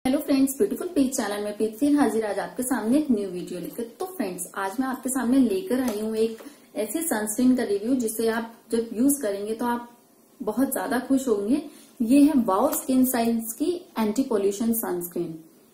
Hello friends, beautiful page channel में फिर हाजिर आज आपके सामने एक न्यू वीडियो लेकर। तो फ्रेंड्स, आज मैं आपके सामने लेकर आई हूँ एक ऐसी सनस्क्रीन का रिव्यू जिसे आप जब यूज करेंगे तो आप बहुत ज्यादा खुश होंगे। ये है वाओ स्किन साइंस की एंटी पोल्यूशन सनस्क्रीन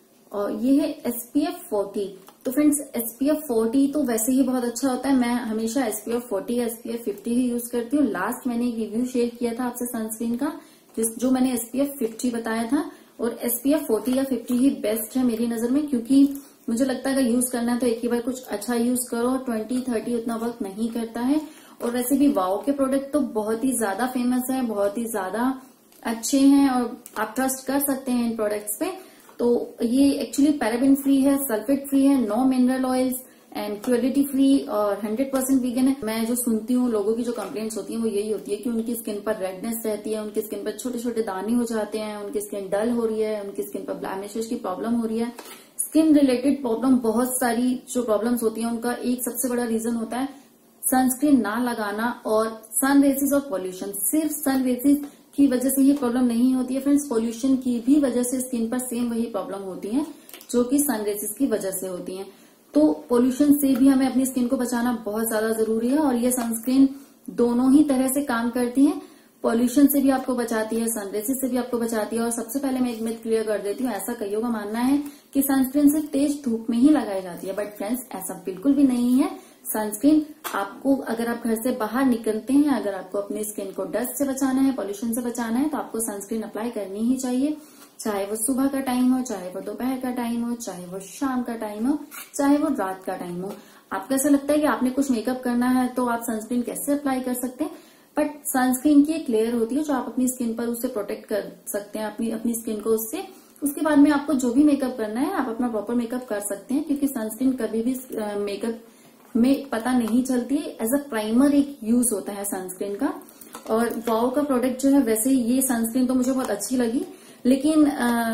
और ये है SPF40। तो फ्रेंड्स, SPF40 तो वैसे ही बहुत अच्छा होता है। मैं हमेशा SPF40 या SPF50 ही यूज करती हूँ। लास्ट मैंने एक रिव्यू शेयर किया था आपसे सनस्क्रीन का, जो मैंने SPF50 बताया था, और SPF40 या 50 ही बेस्ट है मेरी नजर में, क्योंकि मुझे लगता है अगर यूज करना है तो एक ही बार कुछ अच्छा यूज करो। 20-30 उतना वर्क नहीं करता है। और वैसे भी वाओ के प्रोडक्ट तो बहुत ही ज्यादा फेमस है, बहुत ही ज्यादा अच्छे हैं और आप ट्रस्ट कर सकते हैं इन प्रोडक्ट्स पे। तो ये एक्चुअली पैराबेन फ्री है, सल्फेट फ्री है, no mineral oils and cruelty free और 100% वीगन है। मैं जो सुनती हूँ लोगों की जो कंप्लेंट्स होती हैं वो यही होती है कि उनकी स्किन पर रेडनेस रहती है, उनकी स्किन पर छोटे छोटे दाने हो जाते हैं, उनकी स्किन डल हो रही है, उनकी स्किन पर ब्लैमिशेस की प्रॉब्लम हो रही है। स्किन रिलेटेड प्रॉब्लम, बहुत सारी जो प्रॉब्लम्स होती है उनका एक सबसे बड़ा रीजन होता है सनस्क्रीन ना लगाना और सन रेसिस और पॉल्यूशन। सिर्फ सन रेसिस की वजह से ये प्रॉब्लम नहीं होती है फ्रेंड्स, पॉल्यूशन की भी वजह से स्किन पर सेम वही प्रॉब्लम होती है जो कि सन रेसिस की वजह से होती है। तो पॉल्यूशन से भी हमें अपनी स्किन को बचाना बहुत ज्यादा जरूरी है और ये सनस्क्रीन दोनों ही तरह से काम करती है। पॉल्यूशन से भी आपको बचाती है, सन रेसिस से भी आपको बचाती है। और सबसे पहले मैं एक मिथ क्लियर कर देती हूँ, ऐसा कईयों का मानना है कि सनस्क्रीन सिर्फ तेज धूप में ही लगाई जाती है, बट फ्रेंड्स ऐसा बिल्कुल भी नहीं है। सनस्क्रीन आपको, अगर आप घर से बाहर निकलते हैं, अगर आपको अपनी स्किन को डस्ट से बचाना है, पॉल्यूशन से बचाना है, तो आपको सनस्क्रीन अप्लाई करनी ही चाहिए। चाहे वो सुबह का टाइम हो, चाहे वो दोपहर का टाइम हो, चाहे वो शाम का टाइम हो, चाहे वो रात का टाइम हो। आपको ऐसा लगता है कि आपने कुछ मेकअप करना है तो आप सनस्क्रीन कैसे अप्लाई कर सकते हैं, बट सनस्क्रीन की एक लेयर होती है जो आप अपनी स्किन पर उससे प्रोटेक्ट कर सकते हैं, अपनी स्किन को उससे। उसके बाद में आपको जो भी मेकअप करना है आप अपना प्रॉपर मेकअप कर सकते हैं, क्योंकि सनस्क्रीन कभी भी मेकअप में पता नहीं चलती है। एज अ प्राइमर एक यूज होता है सनस्क्रीन का। और वाओ का प्रोडक्ट जो है, वैसे ये सनस्क्रीन तो मुझे बहुत अच्छी लगी, लेकिन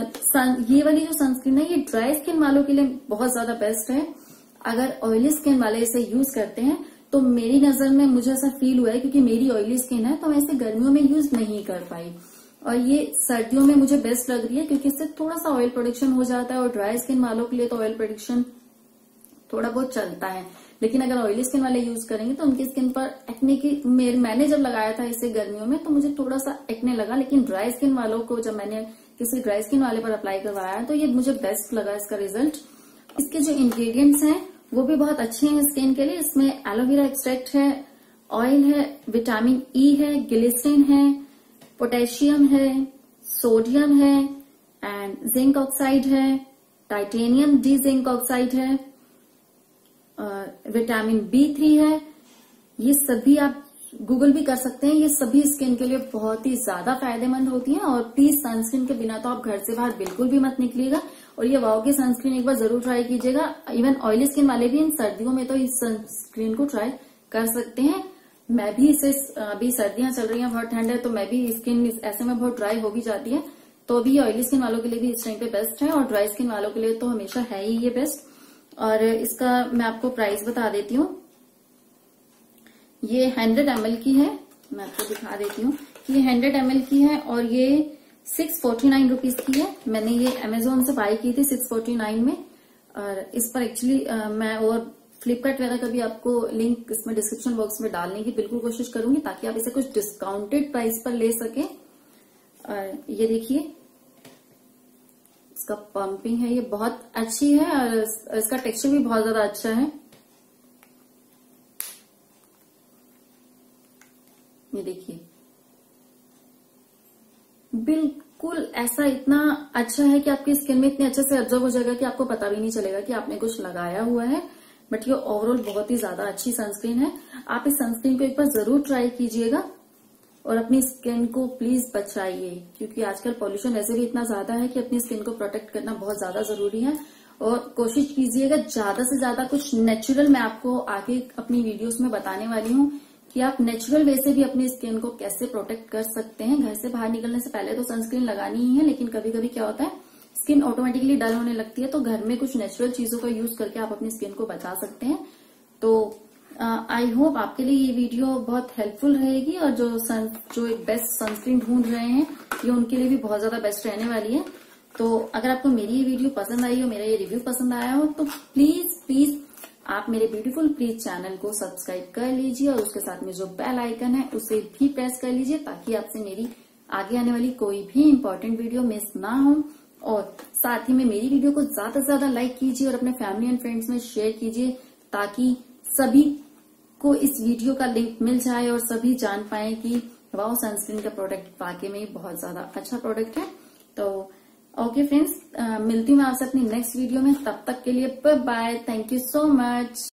ये वाली जो सनस्क्रीन है ये ड्राई स्किन वालों के लिए बहुत ज्यादा बेस्ट है। अगर ऑयली स्किन वाले इसे यूज करते हैं तो मेरी नजर में मुझे ऐसा फील हुआ है, क्योंकि मेरी ऑयली स्किन है तो मैं इसे गर्मियों में यूज नहीं कर पाई, और ये सर्दियों में मुझे बेस्ट लग रही है क्योंकि इससे थोड़ा सा ऑयल प्रोडक्शन हो जाता है। और ड्राई स्किन वालों के लिए तो ऑयल प्रोडक्शन थोड़ा बहुत चलता है, लेकिन अगर ऑयली स्किन वाले यूज करेंगे तो उनकी स्किन पर एक्ने की, मैंने जब लगाया था इसे गर्मियों में तो मुझे थोड़ा सा एक्ने लगा, लेकिन ड्राई स्किन वालों को जब मैंने किसी ड्राई स्किन वाले पर अप्लाई करवाया तो ये मुझे बेस्ट लगा इसका रिजल्ट। इसके जो इंग्रेडिएंट्स हैं वो भी बहुत अच्छे हैं स्किन के लिए। इसमें एलोवेरा एक्सट्रैक्ट है, ऑयल है, विटामिन ई है, ग्लिसरीन है, पोटेशियम है, सोडियम है एंड जिंक ऑक्साइड है, टाइटेनियम डी जिंक ऑक्साइड है, विटामिन B3 है। ये सभी आप गूगल भी कर सकते हैं, ये सभी स्किन के लिए बहुत ही ज्यादा फायदेमंद होती हैं। और प्लीज सनस्क्रीन के बिना तो आप घर से बाहर बिल्कुल भी मत निकलिएगा। और ये वाओ की सनस्क्रीन एक बार जरूर ट्राई कीजिएगा। इवन ऑयली स्किन वाले भी इन सर्दियों में तो इस सनस्क्रीन को ट्राई कर सकते हैं। मैं भी इसे, अभी सर्दियां चल रही हैं, बहुत ठंड है, तो मैं भी स्किन ऐसे में बहुत ड्राई हो भी जाती है, तो अभी ऑयली स्किन वालों के लिए भी इस टाइम पे बेस्ट है और ड्राई स्किन वालों के लिए तो हमेशा है ही ये बेस्ट। और इसका मैं आपको प्राइस बता देती हूँ। ये 100 ml की है, मैं आपको दिखा देती हूँ कि ये 100 ml की है और ये 649 रुपीज की है। मैंने ये अमेजोन से बाय की थी 649 में। और इस पर एक्चुअली मैं और फ्लिपकार्ट वगैरह का भी आपको लिंक इसमें डिस्क्रिप्शन बॉक्स में डालने की बिल्कुल कोशिश करूंगी, ताकि आप इसे कुछ डिस्काउंटेड प्राइस पर ले सके। और ये देखिए इसका पंपिंग है, ये बहुत अच्छी है और इसका टेक्सचर भी बहुत ज्यादा अच्छा है। ये देखिए, बिल्कुल ऐसा इतना अच्छा है कि आपकी स्किन में इतने अच्छे से ऑब्जर्व हो जाएगा कि आपको पता भी नहीं चलेगा कि आपने कुछ लगाया हुआ है। बट ये ओवरऑल बहुत ही ज्यादा अच्छी सनस्क्रीन है। आप इस सनस्क्रीन को एक बार जरूर ट्राई कीजिएगा और अपनी स्किन को प्लीज बचाइए, क्योंकि आजकल पॉल्यूशन वैसे भी इतना ज्यादा है कि अपनी स्किन को प्रोटेक्ट करना बहुत ज्यादा जरूरी है। और कोशिश कीजिएगा ज्यादा से ज्यादा कुछ नेचुरल, मैं आपको आगे अपनी वीडियोस में बताने वाली हूँ कि आप नेचुरल वे से भी अपनी स्किन को कैसे प्रोटेक्ट कर सकते हैं। घर से बाहर निकलने से पहले तो सनस्क्रीन लगानी ही है, लेकिन कभी कभी क्या होता है स्किन ऑटोमेटिकली डल होने लगती है, तो घर में कुछ नेचुरल चीजों का यूज करके आप अपनी स्किन को बचा सकते हैं। तो आई होप आपके लिए ये वीडियो बहुत हेल्पफुल रहेगी और जो एक बेस्ट सनस्क्रीन ढूंढ रहे हैं ये उनके लिए भी बहुत ज्यादा बेस्ट रहने वाली है। तो अगर आपको मेरी ये वीडियो पसंद आई हो, मेरा ये रिव्यू पसंद आया हो, तो प्लीज आप मेरे ब्यूटीफुल प्लीज चैनल को सब्सक्राइब कर लीजिए और उसके साथ में जो बेल आइकन है उसे भी प्रेस कर लीजिए, ताकि आपसे मेरी आगे आने वाली कोई भी इम्पोर्टेंट वीडियो मिस ना हो। और साथ ही में मेरी वीडियो को ज्यादा से ज्यादा लाइक कीजिए और अपने फैमिली एंड फ्रेंड्स में शेयर कीजिए, ताकि सभी को इस वीडियो का लिंक मिल जाए और सभी जान पाए कि वाओ सनस्क्रीन का प्रोडक्ट वाकई में बहुत ज्यादा अच्छा प्रोडक्ट है। तो ओके फ्रेंड्स, मिलती हूँ मैं आपसे अपनी नेक्स्ट वीडियो में। तब तक के लिए bye bye, thank you so much.